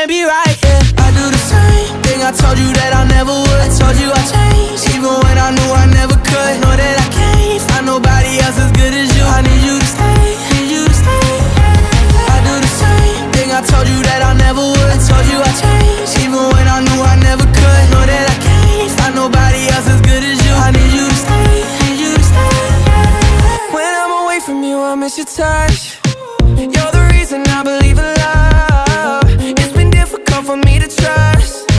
can't be right, yeah. I do the same thing I told you that I never would. I told you I changed, even when I knew I never could. Know that I can't find nobody else as good as you. I need you to stay